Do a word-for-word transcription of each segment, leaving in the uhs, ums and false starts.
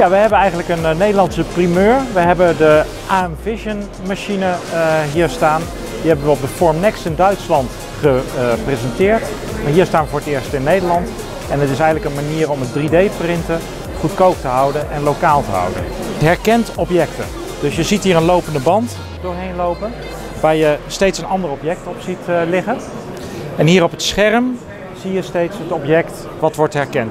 Ja, we hebben eigenlijk een uh, Nederlandse primeur. We hebben de A M Vision machine uh, hier staan. Die hebben we op de Formnext in Duitsland gepresenteerd. Maar hier staan we voor het eerst in Nederland. En het is eigenlijk een manier om het drie D printen goedkoop te houden en lokaal te houden. Het herkent objecten. Dus je ziet hier een lopende band doorheen lopen, waar je steeds een ander object op ziet uh, liggen. En hier op het scherm zie je steeds het object wat wordt herkend.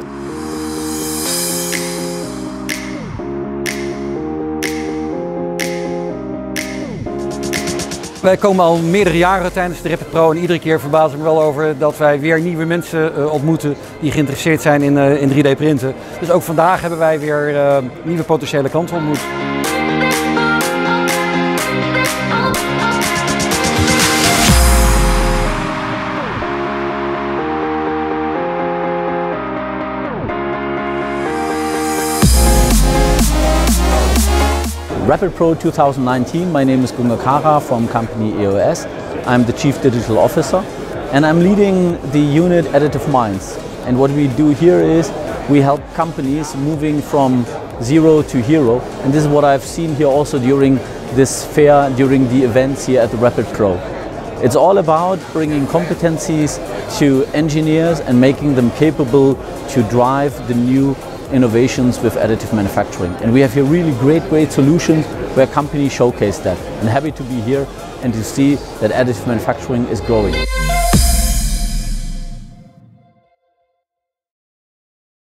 Wij komen al meerdere jaren tijdens de Rapid Pro en iedere keer verbaas ik me wel over dat wij weer nieuwe mensen uh, ontmoeten die geïnteresseerd zijn in, uh, in drie D printen. Dus ook vandaag hebben wij weer uh, nieuwe potentiële klanten ontmoet. Rapid Pro two thousand nineteen, my name is Gunnar Kara from company E O S. I'm the Chief Digital Officer and I'm leading the unit Additive Minds. And what we do here is we help companies moving from zero to hero. And this is what I've seen here also during this fair, during the events here at the Rapid Pro. It's all about bringing competencies to engineers and making them capable to drive the new innovations with additive manufacturing. And we have here really great, great solutions where companies showcase that. I'm happy to be here and to see that additive manufacturing is growing.